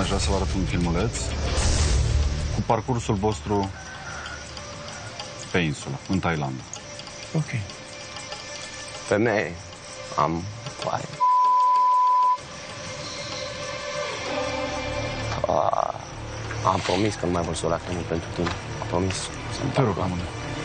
aș vrea să vă arăt un filmuleț cu parcursul vostru pe insulă, în Thailanda. Ok. Femeie, am foaie. Am promis că nu mai vor să o lacrimă pentru tine. Am promis. Te rog, amâne.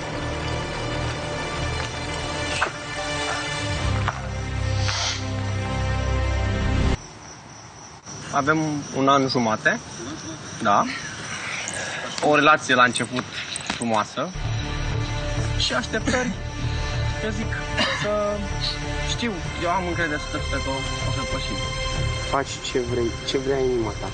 Avem un an jumate, da. O relație la început frumoasă și așteptări, eu zic, să știu, eu am încredere 100% că o să pășim. Faci ce vrea inima ta.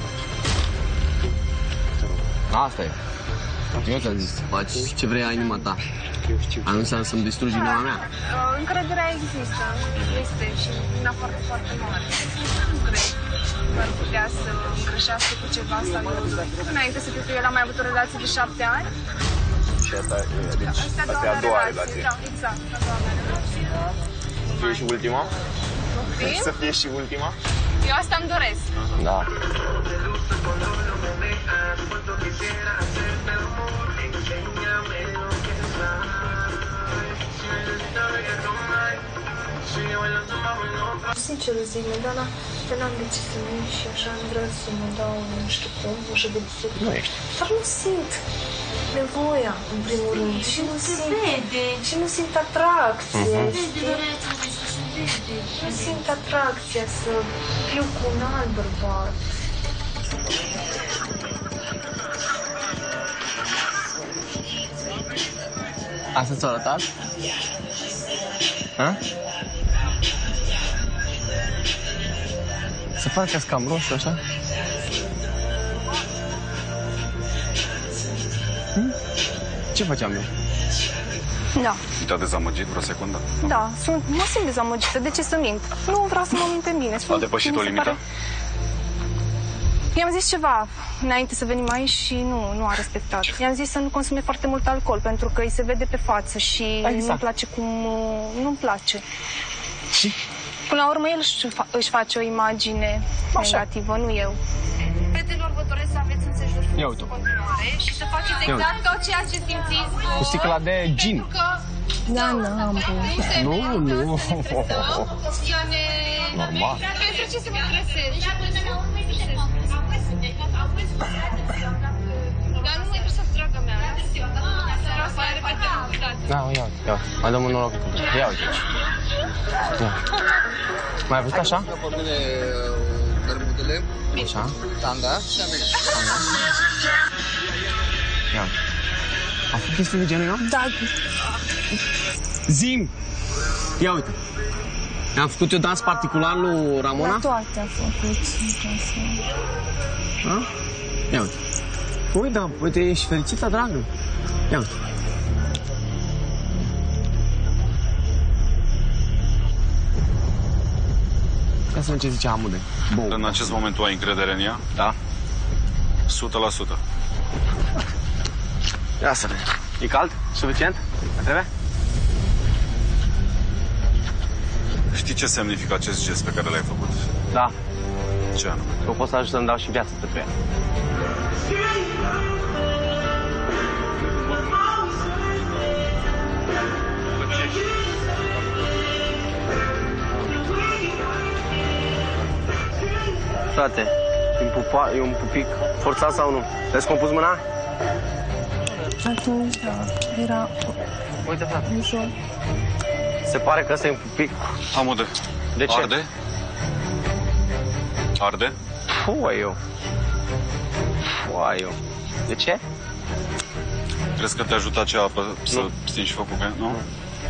Asta e. Eu ți-am zis, faci ce vrea inima ta. Nu înseamnă să-mi distrugi inima mea. Încrederea există, este și una foarte, foarte mare. Nu cred că ar putea să greșească cu ceva sau nu. Înainte să fiu cu el, am mai avut o relație de 7 ani. Și asta e a doua relație. Da, exact, a doua mea relație. Fie și ultima? Să fie și ultima? Eu asta îmi doresc. Da. Sincer zic, Medana, eu n-am de ce să vin și așa am vrea să mă dau, nu știu cum, ușă de biserică. Nu ești. Dar nu simt nevoia, în primul rând, și nu simt atracție, știi? Nu simt atracția să fiu cu un alt bărbat. Asta ți-a arătat? Ha? Se pare că cam roșu, așa? Ce făceam eu? Da, Te-a dezamăgit vreo secundă? da, mă simt dezamăgită. De ce să mint? Nu vreau să mă mint pe mine. A depășit o limită? I-am zis ceva înainte să venim aici și nu a respectat. I-am zis să nu consume foarte mult alcool, pentru că îi se vede pe față și exact. nu-mi place cum... Nu-mi place. Și? Până la urmă, el își face o imagine negativă, nu eu. Prietenilor, vă doresc să aveți înțelegeri frumoase în continuare și să faceți exact tot ceea ce simțiți voi. Cu sticla de gin. Da, n-am Nu. Să ne... Normal. Pentru ce să mă stresezi? Dar nu mă interesează, draga mea. Vreau să repetăm. Da, ia. Mai dăm un noroc. Ia uite. Ia. Mai ai văzut așa? Așa? Tanda. Ia. A făcut chestii de genul, nu? Da. Zim! Ia uite. Am făcut eu dans particular lui Ramona? La toate a făcut. Da? Ia uite. Uite, ești fericită, dragă? Ia uite. Ia să vedem ce zice Amude. În acest moment tu ai încredere în ea? Da. 100%. Ia să vedem. E cald? Suficient? Mai trebuie? Știi ce semnifică acest gest pe care l-ai făcut? Da. Ce anume? Eu pot să ajut să-mi dau și viață pentru ea. Frate, e un pupic forțat sau nu? Te-ai compus mâna? Atunci, da, era Uite, frate. ușor. Se pare că ăsta e un pupic. Amude. De ce? Arde? Arde? Foaiu. De ce? Crezi că te ajută acea apă să stingi focul pe? Nu?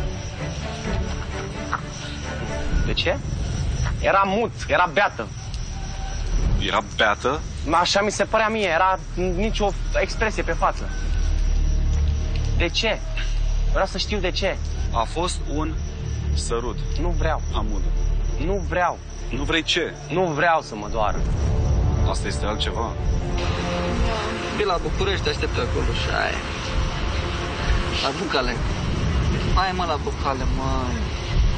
De ce? Era mut, era beată. Era beată? Așa mi se părea mie, era nicio expresie pe față. De ce? Vreau să știu de ce. A fost un sărut. Nu vreau. Amude. Nu vreau. Nu vrei ce? Nu vreau să mă doară. Asta este altceva. Vii la București, te aștept acolo și aia. La bucale. Hai mă la bucale, mă.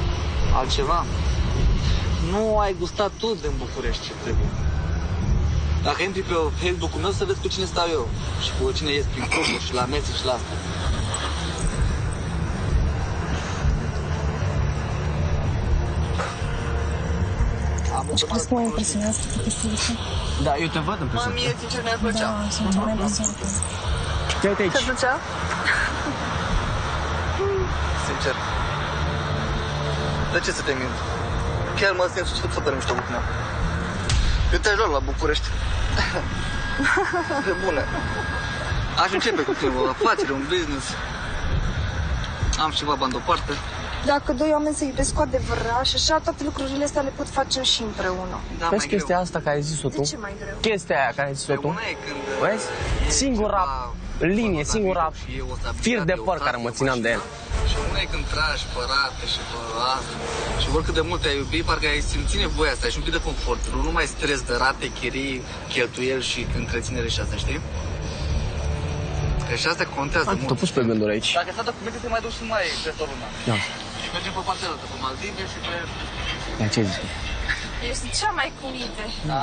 Altceva? Nu ai gustat tu din București ce trebuie. Dacă intri pe Facebook-ul meu, să vezi cu cine stau eu. Și cu cine ies prin cluburi și la mese și la asta. Crezi că mă impresionează toate chestiile astea? Da, eu te văd în Mă, mie sincer mi-ar plăcea. Da, sunt mai impresionată. Ia uite aici. Te ducea? Sincer. De ce să te mint? Chiar mă simt super mișto cu tine. Eu te ajut la București. De bune. Aș începe cu tine o afacere, un business. Am ceva bani deoparte. Dacă doi oameni se iubesc cu adevărat și așa, toate lucrurile astea le pot face și împreună. Da, Vezi chestia asta care ai zis-o tu? De ce mai greu? Chestia aia care ai zis-o tu? Una e când... Vezi? Singura linie, singura fir de păr care mă țineam de el. Și una e când tragi pe rate și pe asta. Și oricât de mult te-ai iubit, parcă ai simți nevoia asta și un pic de confort. Nu mai stres de rate, chirii, cheltuieli și întreținere și asta, știi? Că și asta contează mult. Te-a pus pe gânduri aici. Dacă s-a documente, te mai duci și mai peste o lună. Da. Și mergem pe partea altă, pe Maldive și pe... Ia ce zici? Ești cea mai cuminte. Da?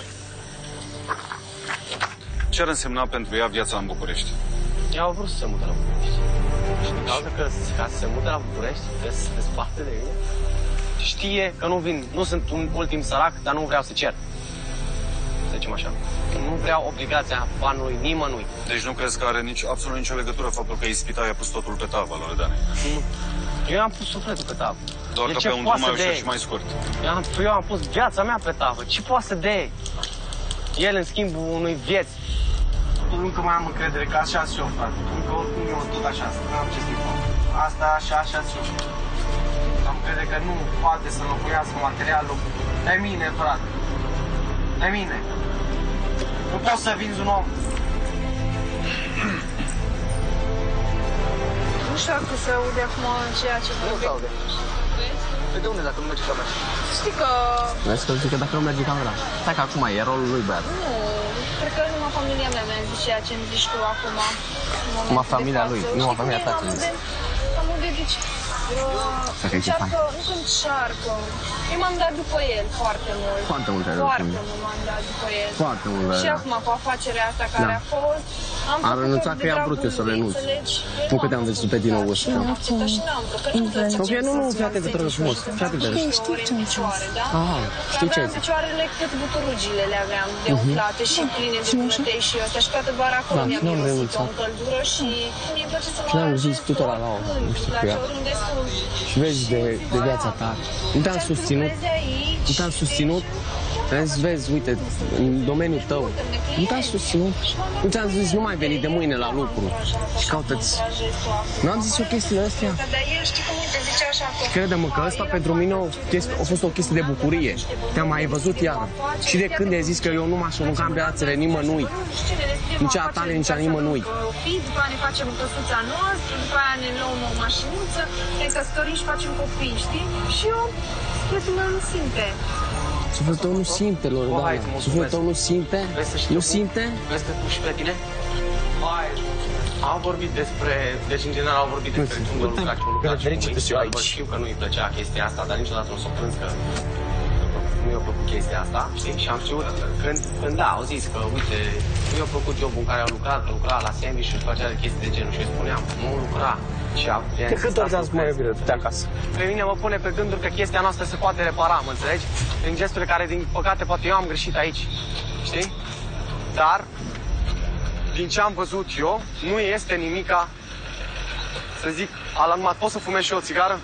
Ce ar însemna pentru ea viața în București? Ea a vrut să se mute la București. Și din cauza că ca să se mute la București, trebuie să se desparte de mine. Știe că nu vin, nu sunt un ultim sărac, dar nu vreau să cer. Să zicem așa. Nu vreau obligația banului nimănui. Deci nu crezi că are absolut nicio legătură faptul că ispita i-a pus totul pe tavă, Loredane? Eu am pus sufletul pe tavă. Doar că pe un drum mai ușor și mai scurt. Eu am pus viața mea pe tavă. Ce poate să dea el în schimbul unui vieți? Încă mai am încredere că așa și eu, frate. Încă oricum eu tot așa, nu am ce să-i fac. Asta așa și eu. Am încredere că nu poate să înlocuiască materialul pe mine, frate. Pe mine. Nu poți să vinzi un om. Nu știu dacă se aude acum ceea ce Nu se aude. Pe de unde dacă nu merge camera? Știi că... Vezi că zic că dacă nu merge camera. Stai că acum e rolul lui băiat. Nu, cred că numai familia mea mi-a zis ceea ce îmi zici tu acum. Numai familia lui, numai familia ta ce zici. Am gândit, încearcă, nu încearcă. Eu m-am dat după el foarte mult. Foarte mult ai dat Foarte după el. mult m-am dat după el. Foarte mult ai Și dat. acum cu afacerea asta care a fost, am A renunțat că i-a vrut eu să renunț. Nu că te-am văzut pe din nou ăsta. Ok, nu, fii atent că te rog frumos. Fii atent că te rog. Știu ce am zis. Ah, știi ce ai Aveam zis. picioarele cât buturugile le aveam de umflate și pline de bunătăi și astea și toată bara acolo Da, mi-am n-am mirosit renunțat. o căldură și mi-e place să mă Și n-am arăt zis în tuturor stânga, la o, când, nu știu la cu ea. ce oriunde sunt. Și vezi de viața ta. Nu te-am susținut. Nu te-am susținut. Vezi, uite, în domeniul tău. Nu te-am susținut. Nu ți-am zis, nu mai veni de mâine la lucru. Și caută-ți. Nu am zis eu chestiile astea. Dar el știi cum te zice așa că... Crede-mă că ăsta pentru mine a fost o chestie de bucurie. Te-am mai văzut iară. Și de când ai zis că eu nu m-aș arunca în brațele nimănui. Nici a tale, nici a nimănui. După aia ne facem căsuța noastră, după aia ne luăm o mașinuță, ne căsătorim și facem copii, știi? Și eu, sufletul meu nu simte. Sufletul tău nu simte, Loredana. Sufletul tău nu simte? Nu simte? Vrei să te puși pe tine? Hai. Au vorbit despre, deci în general au vorbit despre cum de lucrat, ce lucrat și cum îi aici. Știu că nu-i plăcea chestia asta, dar niciodată nu s-o plâns că nu i-a plăcut chestia asta, știi? Și am știut când da, au zis că, uite, nu i-a plăcut jobul în care au lucra la sandwich și făcea de chestii de genul și eu spuneam, nu lucra. Și De câte ori ți-am spus mai bine, du-te acasă. Pe mine mă pune pe gânduri că chestia noastră se poate repara, mă înțelegi? Prin gesturile care, din păcate, poate eu am greșit aici, știi? Dar, din ce am văzut eu, nu este nimica, să zic, alarmat. Pot să fumez și eu o țigară?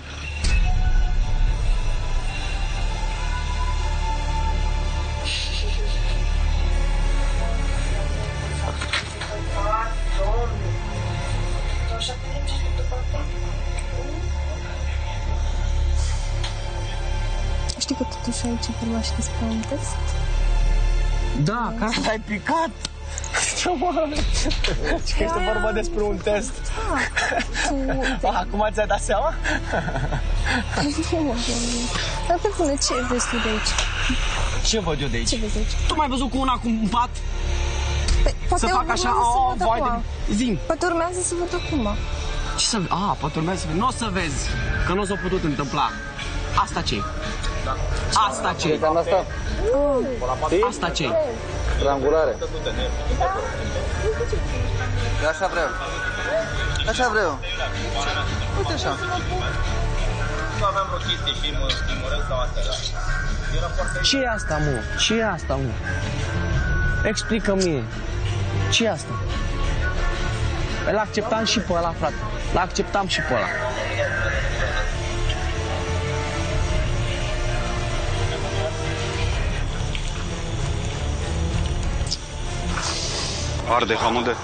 Știi că totuși aici e vorba și despre un test? Da, că asta ai picat. Ce mă? Ce este vorba despre un test? Acum ți-ai dat seama? Dar pe bune, ce vezi tu de aici? Ce văd eu de aici? Ce vezi de aici? Tu m-ai văzut cu una cu un pat? Păi, poate Să fac așa, urmează să văd vai acum. de... Zi-mi. Poate urmează să văd acum. Ce să... poate urmează să vezi. Nu o să vezi, că nu s-a putut întâmpla. Asta ce Asta ce-i? Asta? Asta ce-i? Triangulare. Eu așa vreau. Așa vreau. Uite așa. Nu aveam o chestie, filmurăm sau asta, da. Era foarte... Ce e asta, mă? Ce e asta, mă? Explică-mi. Ce e asta? Îl acceptam și pe ăla, frate. L-acceptam și pe ăla. Arde, Hamude.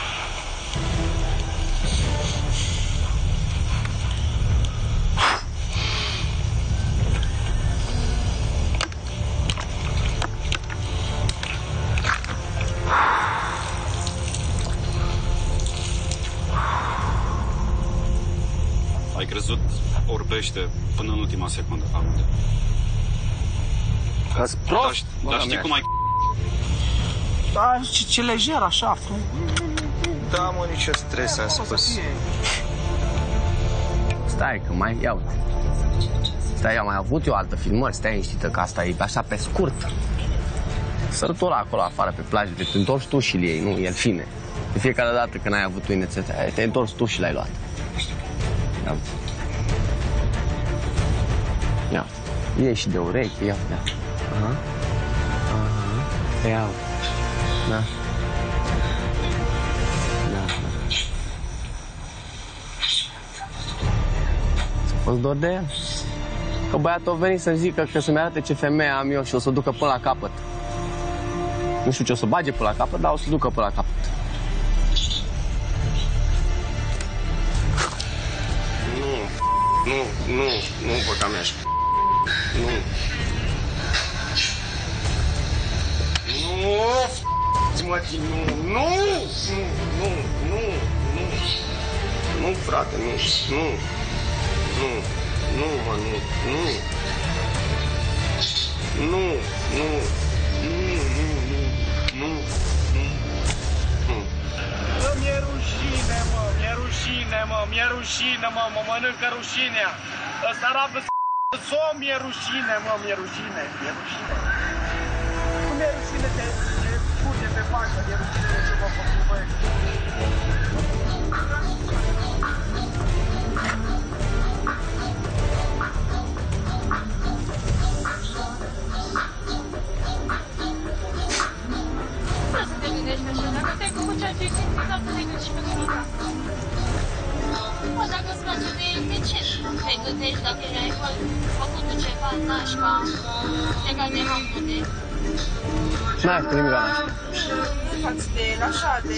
Ai crezut orbește până în ultima secundă, Hamude. Că-s prost? Dar știi cum ai... Da, ce lejer, așa, frate. Da, mă, nicio stres, am spus. Stai, că mai iau. Stai, am mai avut eu altă filmări, stai liniștită, că asta e așa pe scurt. Sărătura acolo afară pe plajă, te întorci tu și ei, nu, el fine. De fiecare dată când ai avut tu inețetă, te-ai întors tu și l-ai luat. Ia. Ia. Iei și de ureche, ia. Aha. Aha. Ia. Da. Da. Ți-a fost dor de el? Că băiatul a venit să-mi zică că să-mi arate ce femeie am eu și o să o ducă până la capăt. Nu știu ce o să bage până la capăt, dar o să ducă până la capăt. Nu, băga mea așa. Nu, frate, Mi-e rușine, mă mănâncă rușinea. Ăsta rabă s-o, mi-e rușine, mi-e rușine. Nu mi-e rușine de curge pe față, mi-e rușine de ce mă făcut, băi. Să te gândești așa, dacă te-ai făcut ceea ce ai simțit, să te gândești pe nimic. Mă, dacă îți place de ce te gândești dacă ai făcut ceva nașpa legat de Hamude? N-ai făcut nimic la nașpa. Față de el, așa, de...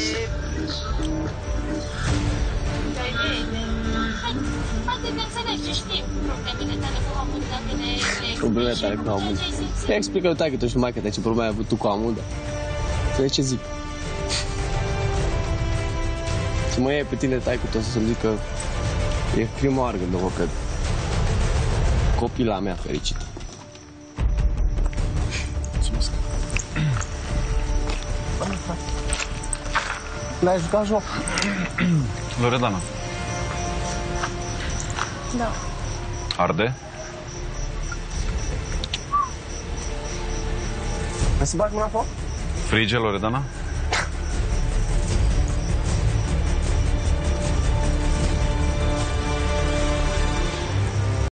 Hai să te înțelegi ce știi problemele tale cu Hamude, dacă le Problemele tale cu Hamude. Te explică lui taică-tu și maică-te ce probleme ai avut tu cu Hamude. Să vezi ce zic. Să mă iei pe tine taică-tu să-mi zic că e prima oară când o văd copila mea fericită. Mulțumesc. L-ai jucat joc? Loredana. Da. Arde? Hai să bag mâna în foc? Frige, Loredana?